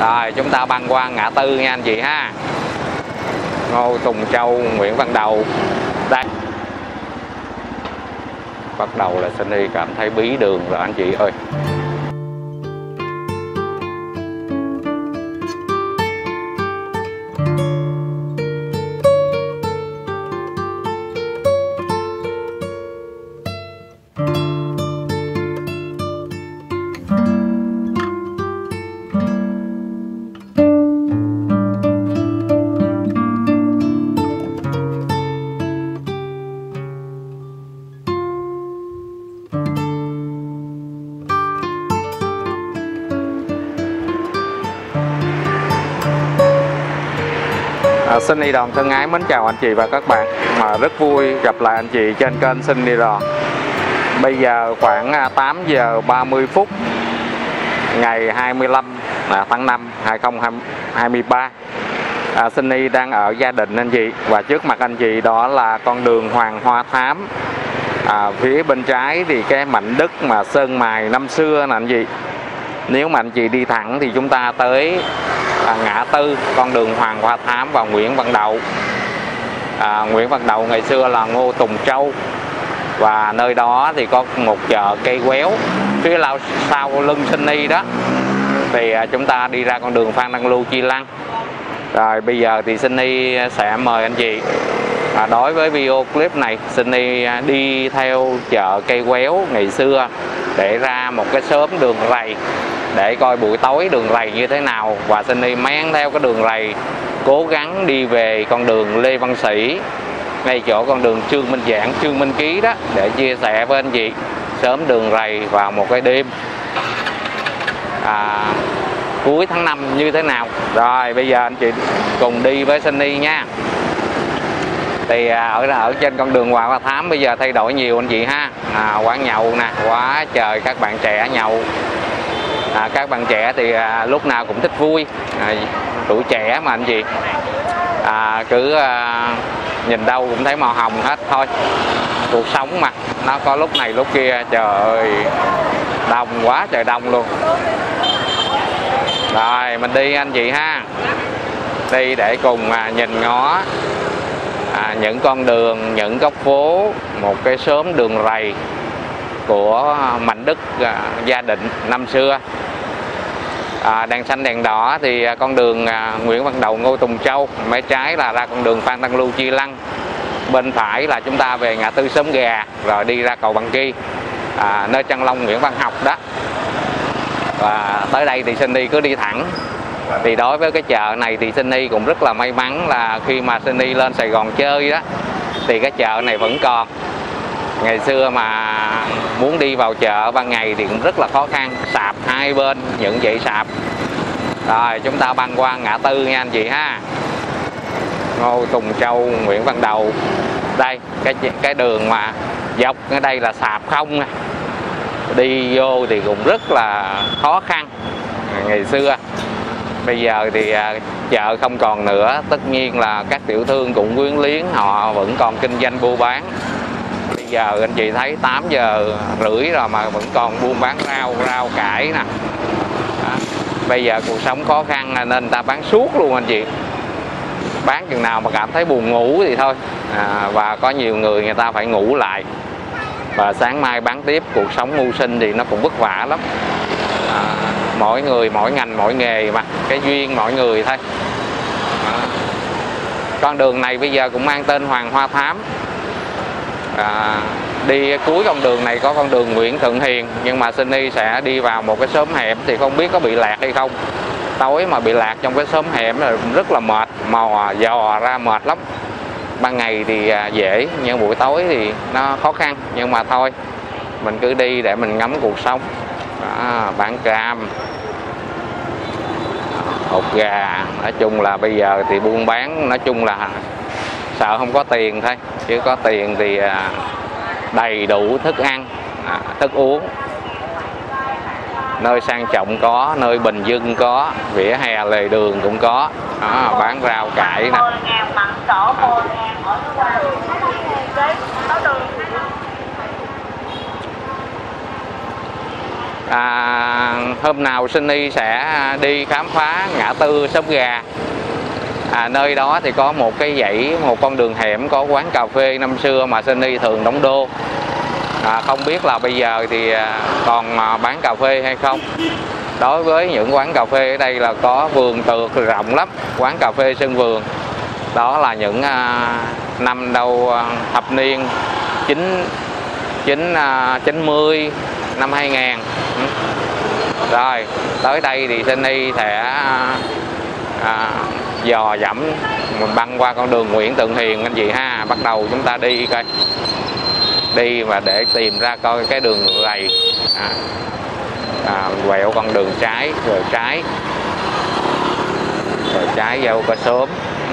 Rồi chúng ta băng qua ngã tư nha anh chị ha. Ngô Tùng Châu, Nguyễn Văn Đầu. Đây. Bắt đầu là Sunny cảm thấy bí đường rồi anh chị ơi. Sunny Đòn thân ái mến chào anh chị và các bạn. Rất vui gặp lại anh chị trên kênh Sunny Đòn. Bây giờ khoảng 8 giờ 30 phút ngày 25 tháng 5 2023. Sunny đang ở Gia Định anh chị. Và trước mặt anh chị đó là con đường Hoàng Hoa Thám. Phía bên trái thì cái mảnh đất mà sơn mài năm xưa nè anh chị. Nếu mà anh chị đi thẳng thì chúng ta tới ngã tư con đường Hoàng Hoa Thám và Nguyễn Văn Đậu. Nguyễn Văn Đậu ngày xưa là Ngô Tùng Châu, và nơi đó thì có một chợ cây quéo. Phía sau lưng Sunny đó thì chúng ta đi ra con đường Phan Đăng Lưu Chi Lăng. Rồi bây giờ thì Sunny sẽ mời anh chị, đối với video clip này Sunny đi theo chợ cây quéo ngày xưa để ra một cái xóm đường rầy để coi buổi tối đường rầy như thế nào. Và Sunny men theo cái đường rầy cố gắng đi về con đường Lê Văn Sĩ, ngay chỗ con đường Trương Minh Giảng, Trương Minh Ký đó, để chia sẻ với anh chị xóm đường rầy vào một cái đêm cuối tháng 5 như thế nào. Rồi bây giờ anh chị cùng đi với Sunny nha. Thì ở trên con đường Hoàng Hoa Thám bây giờ thay đổi nhiều anh chị ha. Quán nhậu nè, quá trời các bạn trẻ nhậu. Các bạn trẻ thì lúc nào cũng thích vui, tuổi trẻ mà anh chị, cứ nhìn đâu cũng thấy màu hồng hết thôi. Cuộc sống mà nó có lúc này lúc kia, trời ơi đông quá trời đông luôn. Rồi mình đi anh chị ha, đi để cùng nhìn ngó những con đường, những góc phố, một cái xóm đường rầy của mảnh đất Gia Định năm xưa. Đèn xanh đèn đỏ thì con đường Nguyễn Văn Đậu, Ngô Tùng Châu, mé trái là ra con đường Phan Đăng Lưu Chi Lăng, bên phải là chúng ta về ngã tư Xóm Gà rồi đi ra cầu Bằng Ki, nơi Trăng Long Nguyễn Văn Học đó. Và tới đây thì Sunny cứ đi thẳng. Thì đối với cái chợ này thì Sunny cũng rất là may mắn là khi mà Sunny lên Sài Gòn chơi đó thì cái chợ này vẫn còn. Ngày xưa mà muốn đi vào chợ ban ngày thì cũng rất là khó khăn, sạp hai bên những dãy sạp. Rồi chúng ta băng qua ngã tư nha anh chị ha. Ngô Tùng Châu, Nguyễn Văn Đầu. Đây cái đường mà dọc ở đây là sạp không, đi vô thì cũng rất là khó khăn ngày xưa. Bây giờ thì chợ không còn nữa, tất nhiên là các tiểu thương cũng quyến luyến, họ vẫn còn kinh doanh buôn bán. Bây giờ anh chị thấy 8 giờ rưỡi rồi mà vẫn còn buôn bán rau cải nè. Bây giờ cuộc sống khó khăn nên ta bán suốt luôn anh chị. Bán chừng nào mà cảm thấy buồn ngủ thì thôi. Và có nhiều người ta phải ngủ lại, và sáng mai bán tiếp. Cuộc sống mưu sinh thì nó cũng vất vả lắm. Mỗi người mỗi ngành mỗi nghề mà, cái duyên mỗi người thôi. Con đường này bây giờ cũng mang tên Hoàng Hoa Thám. Đi cuối con đường này có con đường Nguyễn Thượng Hiền, nhưng mà Sunny sẽ đi vào một cái xóm hẻm thì không biết có bị lạc hay không. Tối mà bị lạc trong cái xóm hẻm là rất là mệt, mò dò ra mệt lắm. Ban ngày thì dễ, nhưng buổi tối thì nó khó khăn. Nhưng mà thôi, mình cứ đi để mình ngắm cuộc sống. Bán cam, hột gà. Nói chung là bây giờ thì buôn bán, nói chung là sợ không có tiền thôi, chứ có tiền thì đầy đủ thức ăn, thức uống. Nơi sang trọng có, nơi bình dân có, vỉa hè lề đường cũng có. Bán rau cải nè. Hôm nào Sunny sẽ đi khám phá ngã tư Xóm Gà. Nơi đó thì có một cái dãy, một con đường hẻm có quán cà phê năm xưa mà Sunny thường đóng đô. Không biết là bây giờ thì còn bán cà phê hay không. Đối với những quán cà phê ở đây là có vườn tược rộng lắm, quán cà phê sân vườn. Đó là những năm đầu thập niên 90, năm 2000. Rồi, tới đây thì Sunny sẽ dò dẫm mình băng qua con đường Nguyễn Tượng Hiền anh chị ha. Bắt đầu chúng ta đi coi. Đi và để tìm ra coi cái đường rầy. Quẹo con đường trái, rồi trái. Rồi trái vô có xóm.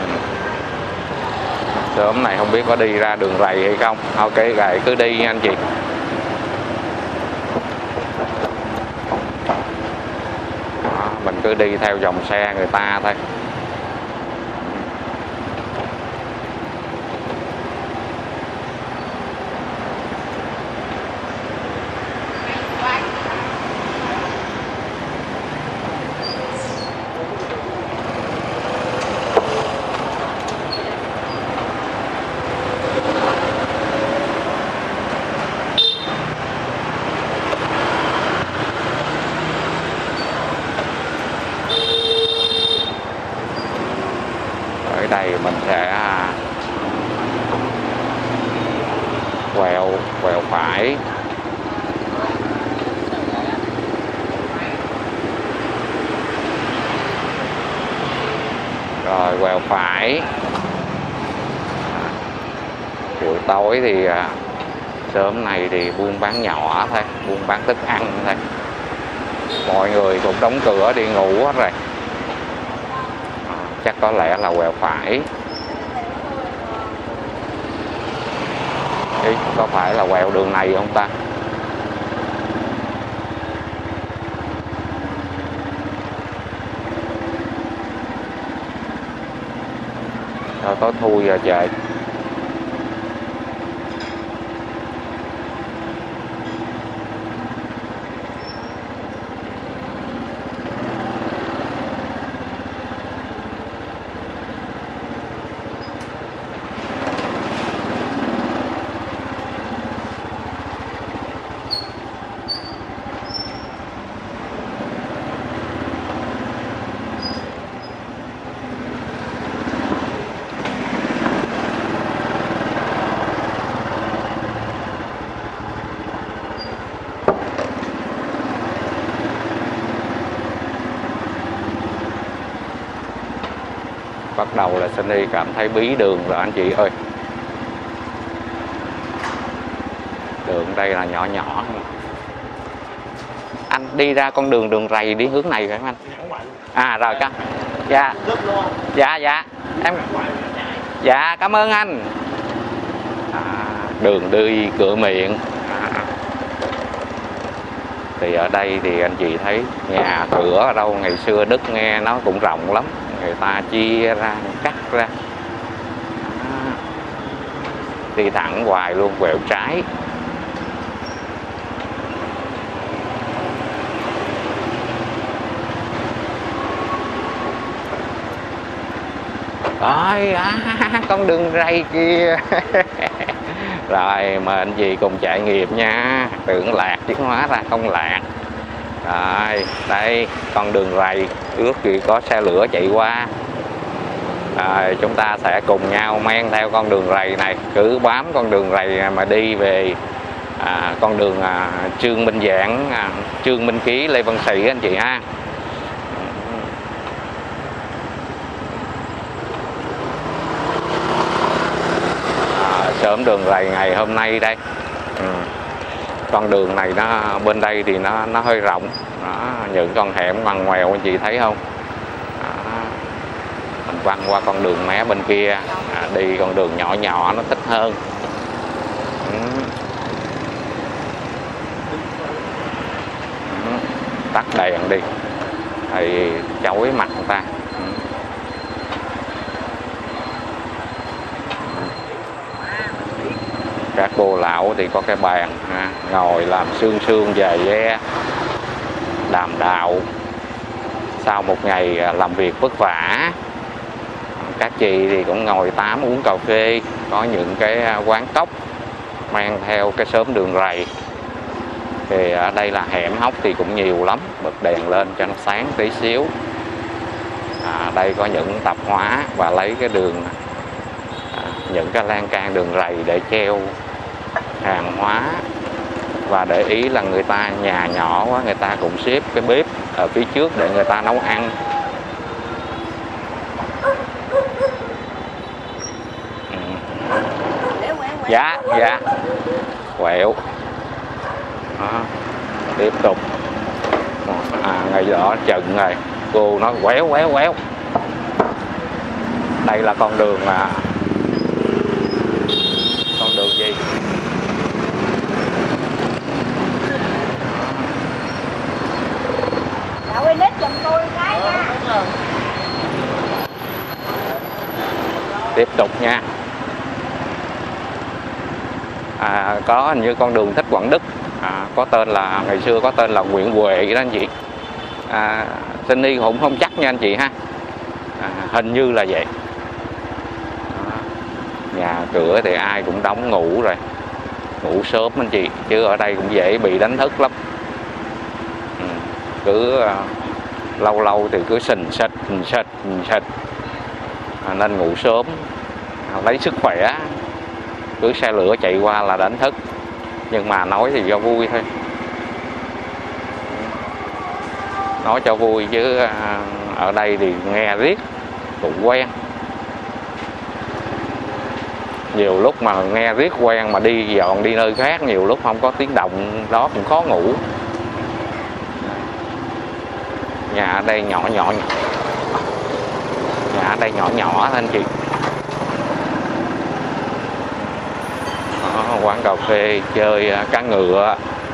Xóm này không biết có đi ra đường rầy hay không. Ok, rồi cứ đi nha anh chị. Mình cứ đi theo dòng xe người ta thôi. Đây mình sẽ quẹo phải. Rồi quẹo phải. Buổi tối thì sớm này thì buôn bán nhỏ thôi, buôn bán thức ăn thôi. Mọi người cũng đóng cửa đi ngủ hết rồi. Chắc có lẽ là quẹo phải. Ý, có phải là quẹo đường này không ta? Rồi tối thui rồi trời. Bắt đầu là Sunny cảm thấy bí đường rồi anh chị ơi. Đường đây là nhỏ nhỏ. Anh đi ra con đường rầy đi hướng này phải không anh? Rồi các. Dạ. Dạ. Dạ cảm ơn anh. Đường đi cửa miệng. Thì ở đây thì anh chị thấy nhà cửa ở đâu ngày xưa đất nghe nó cũng rộng lắm. Người ta chia ra, cắt ra. Đi thẳng hoài luôn, quẹo trái. Rồi, con đường rây kia. Rồi, mời anh chị cùng trải nghiệm nha. Tưởng lạc chứ hóa ra không lạc. Rồi, đây, con đường rầy. Ước gì có xe lửa chạy qua. Rồi, chúng ta sẽ cùng nhau men theo con đường rầy này. Cứ bám con đường rầy mà đi về con đường Trương Minh Giảng, Trương Minh Ký, Lê Văn Sĩ anh chị ha. Sớm đường rầy ngày hôm nay đây. Con đường này nó bên đây thì nó hơi rộng. Đó, những con hẻm ngoằn ngoèo anh chị thấy không? Đó, mình băng qua con đường mé bên kia, đi con đường nhỏ nhỏ nó thích hơn. Tắt đèn đi thì chói mặt người ta. Các cô lão thì có cái bàn ngồi làm sương sương về ve. đàm đạo sau một ngày làm việc vất vả. Các chị thì cũng ngồi tám uống cà phê, có những cái quán cốc mang theo cái xóm đường rầy. Thì ở đây là hẻm hóc thì cũng nhiều lắm, bật đèn lên cho nó sáng tí xíu. Đây có những tạp hóa và lấy cái đường, những cái lan can đường rầy để treo hàng hóa. Và để ý là người ta nhà nhỏ quá, người ta cũng xếp cái bếp ở phía trước để người ta nấu ăn. Dạ, dạ. Quẹo. Đó. Tiếp tục. Ngay đó chừng rồi. Cô nói quéo quéo quéo. Đây là con đường con đường gì? Quay nít giùm tôi cái nha. Tiếp tục nha. Có hình như con đường Thích Quảng Đức, có tên là, ngày xưa có tên là Nguyễn Huệ đó anh chị. Xin cũng không chắc nha anh chị ha. Hình như là vậy. Nhà cửa thì ai cũng đóng ngủ rồi, ngủ sớm anh chị, chứ ở đây cũng dễ bị đánh thức lắm. Cứ lâu lâu thì cứ sình sịch nên ngủ sớm lấy sức khỏe. Cứ xe lửa chạy qua là đánh thức, nhưng mà nói thì do vui thôi, nói cho vui chứ ở đây thì nghe riết cũng quen. Nhiều lúc mà nghe riết quen mà đi dọn đi nơi khác, nhiều lúc không có tiếng động đó cũng khó ngủ. Nhà ở đây nhỏ nhỏ, nhà ở đây nhỏ nhỏ thôi anh chị. Đó, quán cà phê chơi cá ngựa.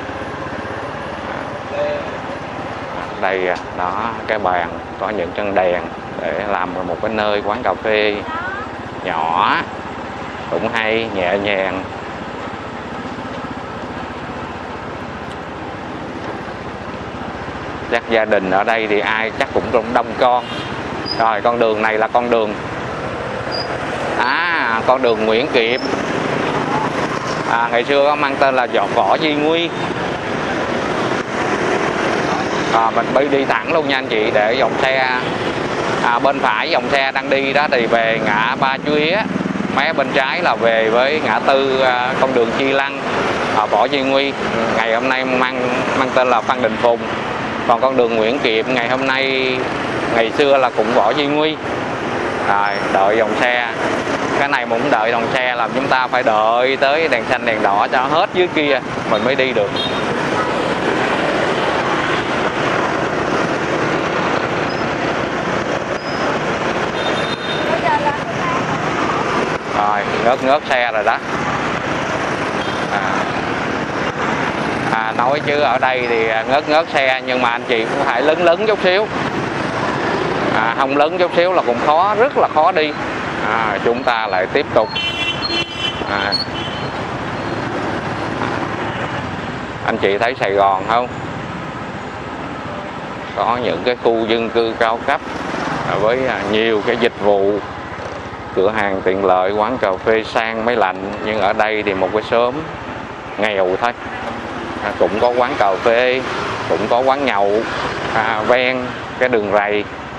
Đây đó, cái bàn có những chân đèn để làm một cái nơi quán cà phê nhỏ cũng hay, nhẹ nhàng. Chắc gia đình ở đây thì ai chắc cũng đông con. Rồi con đường này là con đường con đường Nguyễn Kiệm. Ngày xưa có mang tên là Võ Duy Nguy. Mình đi thẳng luôn nha anh chị, để dòng xe bên phải dòng xe đang đi đó thì về ngã Ba Chuế, mé bên trái là về với ngã tư con đường Chi Lăng, Võ Duy Nguy. Ngày hôm nay mang tên là Phan Đình Phùng. Còn con đường Nguyễn Kiệm ngày hôm nay, ngày xưa là cũng Võ Duy Nguy. Rồi đợi dòng xe, cái này cũng đợi dòng xe, làm chúng ta phải đợi tới đèn xanh đèn đỏ cho hết dưới kia mình mới đi được. Rồi ngớt xe rồi đó. Nói chứ ở đây thì ngớt xe, nhưng mà anh chị cũng phải lấn chút xíu. Không lấn chút xíu là cũng khó, rất là khó đi. Chúng ta lại tiếp tục. Anh chị thấy Sài Gòn không? Có những cái khu dân cư cao cấp với nhiều cái dịch vụ, cửa hàng tiện lợi, quán cà phê sang máy lạnh. Nhưng ở đây thì một cái xóm nghèo thôi, cũng có quán cà phê, cũng có quán nhậu ven cái đường rầy.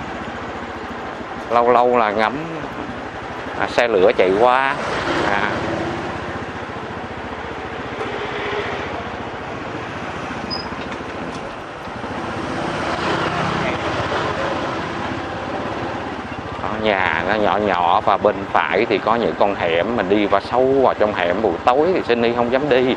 Lâu lâu là ngắm xe lửa chạy qua. Nhà nó nhỏ nhỏ, và bên phải thì có những con hẻm, mình đi vào sâu vào trong hẻm buổi tối thì Sunny không dám đi.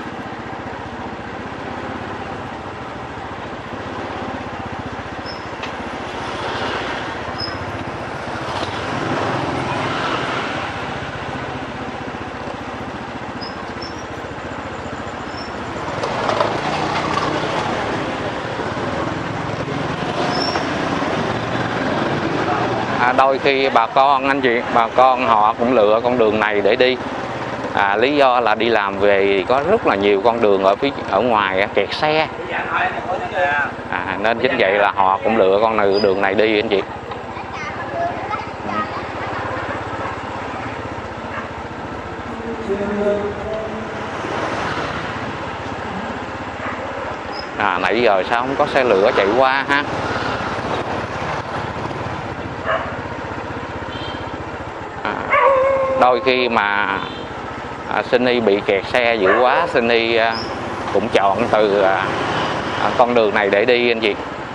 Đôi khi bà con anh chị, bà con họ cũng lựa con đường này để đi. Lý do là đi làm về thì có rất là nhiều con đường ở ngoài kẹt xe, nên chính vậy là họ cũng lựa con đường này đi anh chị. Nãy giờ sao không có xe lửa chạy qua ha? Đôi khi mà Sunny bị kẹt xe dữ quá, Sunny cũng chọn từ con đường này để đi anh chị.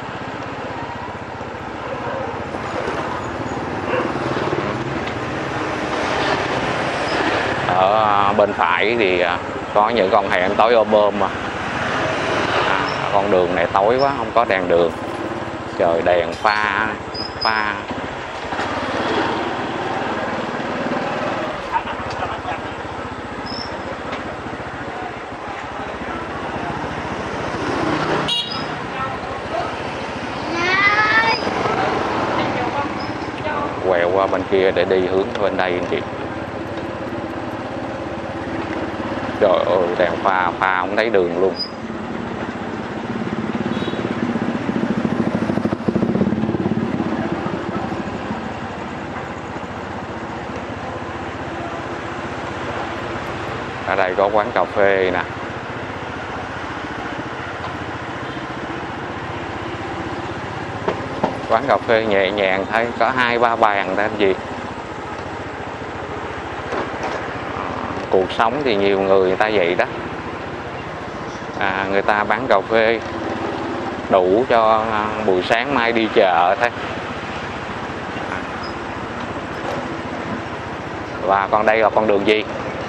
Ở bên phải thì có những con hẻm tối ôm ôm mà. Con đường này tối quá, không có đèn đường, trời đèn pha. Quẹo qua bên kia để đi hướng bên đây anh chị. Trời ơi, đèn pha không thấy đường luôn. Ở đây có quán cà phê nè. Quán cà phê nhẹ nhàng, thấy có 2-3 bàn đó anh chị. Cuộc sống thì nhiều người ta vậy đó. Người ta bán cà phê đủ cho buổi sáng mai đi chợ thôi. Và còn đây là con đường gì?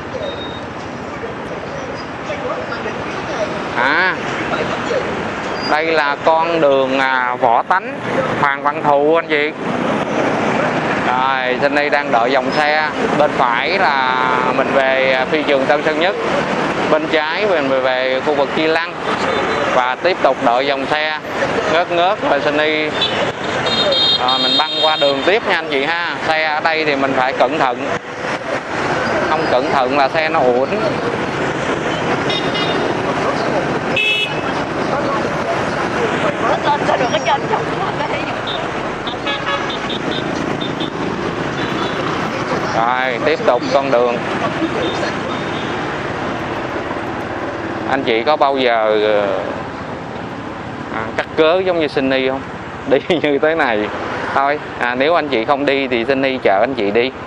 Đây là con đường Võ Tánh, Hoàng Văn Thụ anh chị. Rồi, Sunny đang đợi dòng xe. Bên phải là mình về phi trường Tân Sơn Nhất, bên trái mình về khu vực Chi Lăng, và tiếp tục đợi dòng xe ngớt rồi Sunny mình băng qua đường tiếp nha anh chị ha. Xe ở đây thì mình phải cẩn thận, không cẩn thận là xe nó uốn. Rồi tiếp tục con đường. Anh chị có bao giờ cắt cớ giống như Sunny không? Đi như thế này thôi. Nếu anh chị không đi thì Sunny chở anh chị đi.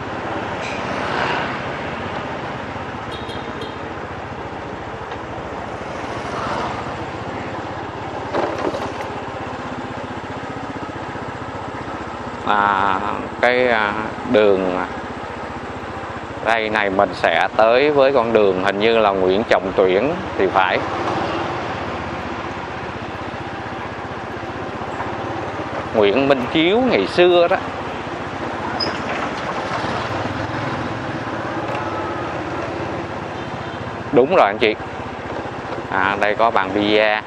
Cái đường đây này mình sẽ tới với con đường hình như là Nguyễn Trọng Tuyển thì phải. Nguyễn Minh Chiếu ngày xưa đó. Đúng rồi anh chị. Đây có bàn bia.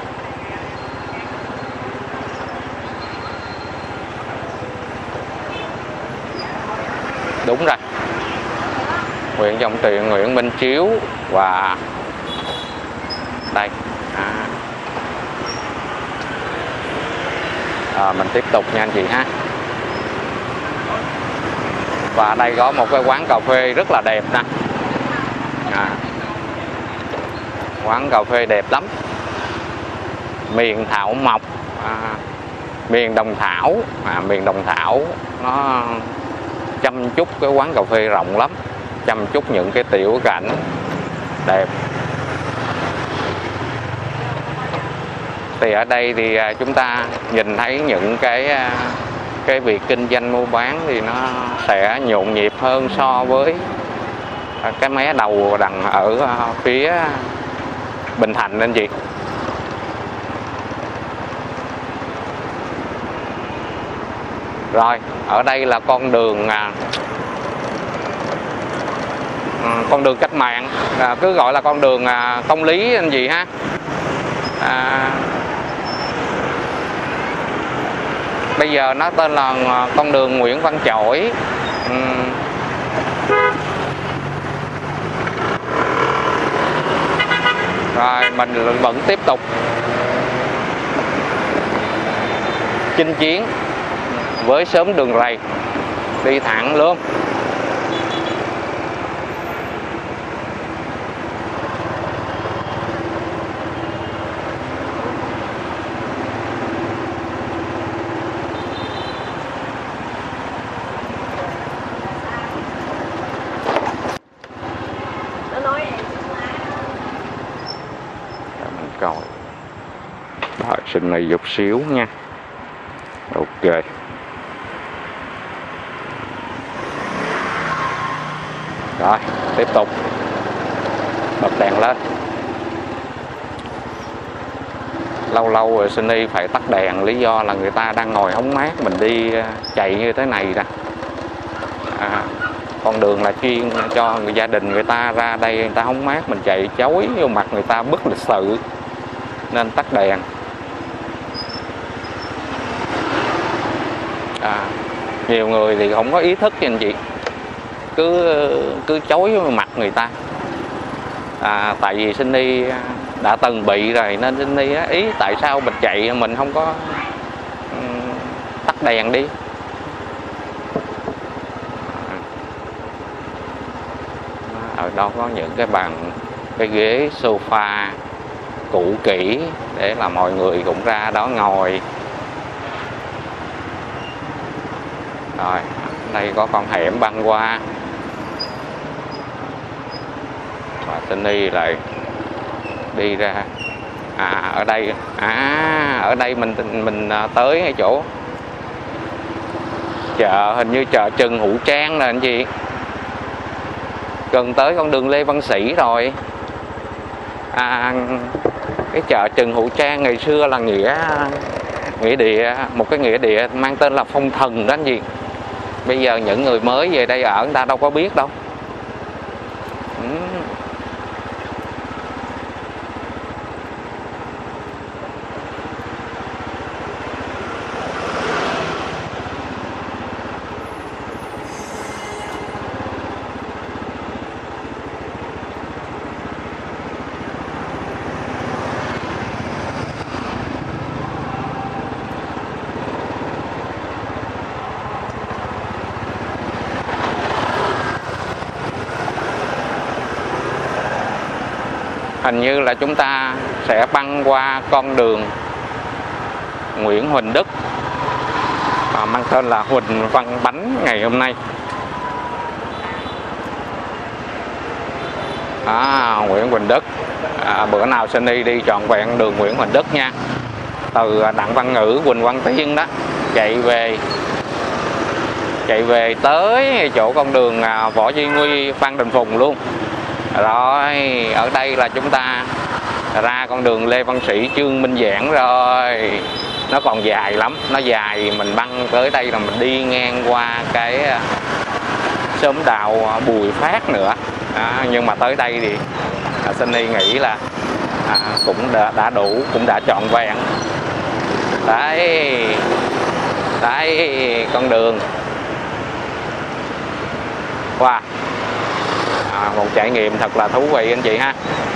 Đúng rồi, Nguyễn Trọng Tuyển, Nguyễn Minh Chiếu và đây. Mình tiếp tục nha anh chị ha. Và đây có một cái quán cà phê rất là đẹp nè. Quán cà phê đẹp lắm. Miền Thảo Mộc, miền Đồng Thảo. Miền Đồng Thảo nó chăm chút cái quán cà phê rộng lắm, chăm chút những cái tiểu cảnh đẹp. Thì ở đây thì chúng ta nhìn thấy những cái việc kinh doanh mua bán thì nó sẽ nhộn nhịp hơn so với cái mé đầu đằng ở phía Bình Thạnh anh chị. Rồi, ở đây là con đường cách mạng, cứ gọi là con đường Công Lý anh chị ha. Bây giờ nó tên là con đường Nguyễn Văn Chỗi. Rồi mình vẫn tiếp tục chinh chiến với xóm đường rầy, đi thẳng luôn. Coi rồi, xin này dục xíu nha. Ok, rồi tiếp tục bật đèn lên. Lâu lâu rồi Sunny phải tắt đèn, lý do là người ta đang ngồi hóng mát, mình đi chạy như thế này nè. Con đường là chuyên cho người gia đình người ta ra đây người ta hóng mát, mình chạy chói vô mặt người ta bất lịch sự nên tắt đèn. Nhiều người thì không có ý thức nha anh chị, cứ chói vô mặt người ta. Tại vì Sunny đã từng bị rồi nên Sunny ý tại sao mình chạy mình không có tắt đèn đi. Ở đó có những cái bàn, cái ghế sofa cũ kỹ để là mọi người cũng ra đó ngồi. Rồi đây có con hẻm băng qua và Sunny lại đi ra. Ở đây ở đây mình tới ngay chỗ chợ, hình như chợ Trần Hữu Trang nè anh chị, gần tới con đường Lê Văn Sĩ rồi. Cái chợ Trần Hữu Trang ngày xưa là nghĩa địa, một cái nghĩa địa mang tên là Phong Thần đó anh chị. Bây giờ những người mới về đây ở người ta đâu có biết đâu. Hình như là chúng ta sẽ băng qua con đường Nguyễn Huỳnh Đức mang tên là Huỳnh Văn Bánh ngày hôm nay. Nguyễn Huỳnh Đức. Bữa nào Sunny đi trọn vẹn đường Nguyễn Huỳnh Đức nha, từ Đặng Văn Ngữ, Quỳnh Quang Tiên đó chạy về tới chỗ con đường Võ Duy Nguy, Phan Đình Phùng luôn. Rồi ở đây là chúng ta ra con đường Lê Văn Sĩ, Trương Minh Giảng rồi. Nó còn dài lắm, nó dài, mình băng tới đây là mình đi ngang qua cái xóm đào Bùi Phát nữa. Nhưng mà tới đây thì Sunny nghĩ là cũng đã đủ, cũng đã trọn vẹn. Đấy con đường. Wow, một trải nghiệm thật là thú vị anh chị ha.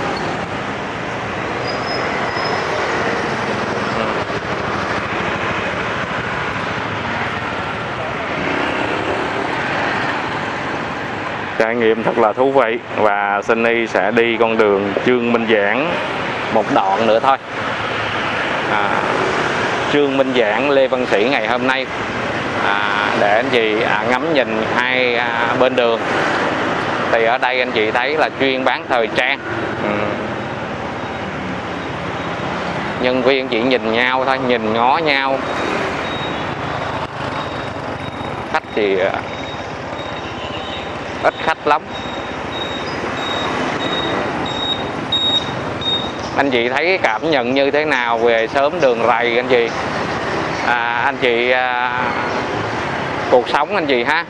Trải nghiệm thật là thú vị. Và Sunny sẽ đi con đường Trương Minh Giảng một đoạn nữa thôi. Trương Minh Giảng, Lê Văn Sĩ ngày hôm nay, để anh chị ngắm nhìn hai bên đường. Thì ở đây anh chị thấy là chuyên bán thời trang. Nhân viên chỉ nhìn nhau thôi, nhìn ngó nhau. Khách thì ít khách lắm. Anh chị thấy cảm nhận như thế nào về xóm đường rầy anh chị? Anh chị cuộc sống anh chị ha.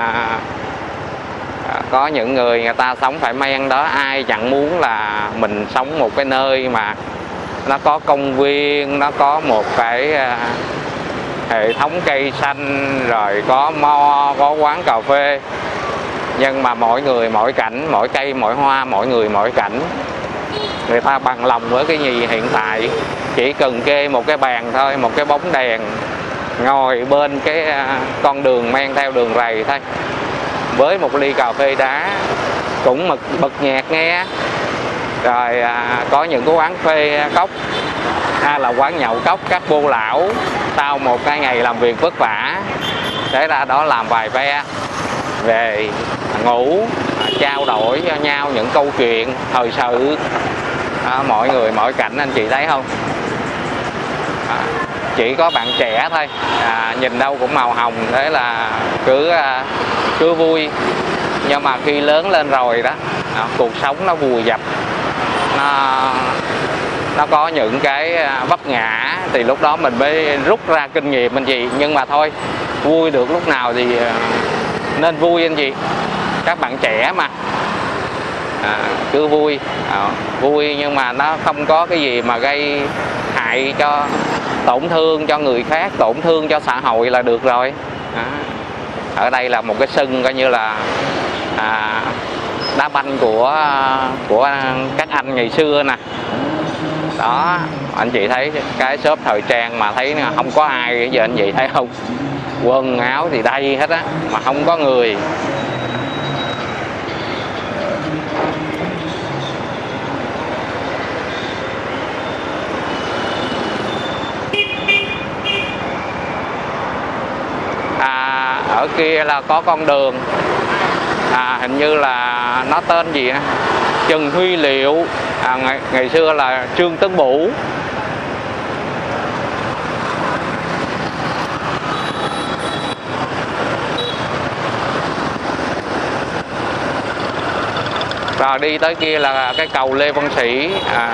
Có những người ta sống phải men đó, ai chẳng muốn là mình sống một cái nơi mà nó có công viên, nó có một cái hệ thống cây xanh, rồi có mo, có quán cà phê. Nhưng mà mỗi người mỗi cảnh, mỗi cây mỗi hoa, mỗi người mỗi cảnh. người ta bằng lòng với cái gì hiện tại, chỉ cần kê một cái bàn thôi, một cái bóng đèn, ngồi bên cái con đường men theo đường rầy thôi, với một ly cà phê đá, cũng bật nhạc nghe, rồi có những cái quán phê cốc hay là quán nhậu cốc các bô lão sau một cái ngày làm việc vất vả để ra đó làm vài ve về ngủ, trao đổi cho nhau những câu chuyện thời sự, mọi người mọi cảnh. Anh chị thấy không, chỉ có bạn trẻ thôi, nhìn đâu cũng màu hồng, thế là cứ vui. Nhưng mà khi lớn lên rồi đó, cuộc sống nó vùi dập, nó có những cái vấp ngã, thì lúc đó mình mới rút ra kinh nghiệm anh chị. Nhưng mà thôi, vui được lúc nào thì nên vui anh chị, các bạn trẻ mà, cứ vui, vui nhưng mà nó không có cái gì mà gây hại cho, tổn thương cho người khác, tổn thương cho xã hội là được rồi. Ở đây là một cái sân coi như là đá banh của các anh ngày xưa nè. Đó, anh chị thấy cái shop thời trang mà thấy không có ai bây giờ, anh chị thấy không, quần áo thì đầy hết á mà không có người. Ở kia là có con đường, hình như là nó tên gì á, Trần Huy Liệu, ngày xưa là Trương Tấn Bửu. Rồi đi tới kia là cái cầu Lê Văn Sĩ,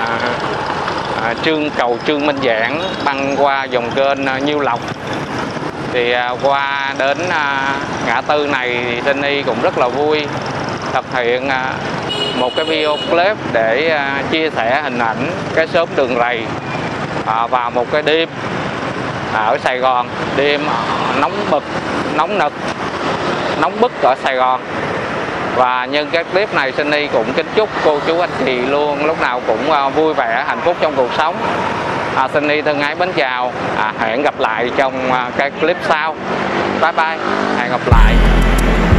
cầu Trương Minh Giảng, băng qua dòng kênh Nhiêu Lộc. Thì qua đến ngã tư này thì Sunny cũng rất là vui thực hiện một cái video clip để chia sẻ hình ảnh cái shop đường rầy vào một cái đêm ở Sài Gòn, đêm nóng bực, nóng nực, nóng bức ở Sài Gòn. Và nhân cái clip này Sunny cũng kính chúc cô chú anh chị luôn lúc nào cũng vui vẻ, hạnh phúc trong cuộc sống. Sunny thân ái mến chào, hẹn gặp lại trong cái clip sau. Bye bye, hẹn gặp lại.